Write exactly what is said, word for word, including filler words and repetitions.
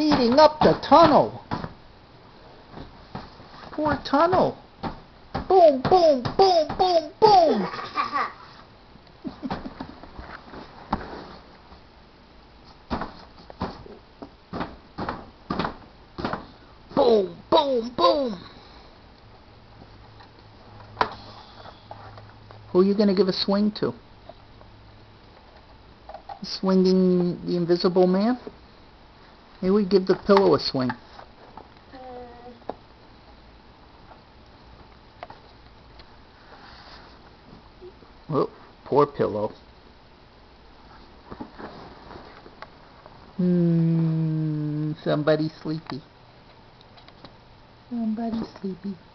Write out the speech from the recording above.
speeding up the tunnel. Poor tunnel. Boom, boom, boom, boom, boom. Boom, boom, boom. Who are you going to give a swing to? Swinging the Invisible Man? Maybe we give the pillow a swing. Oh, poor pillow. Hmm, somebody sleepy. Somebody sleepy.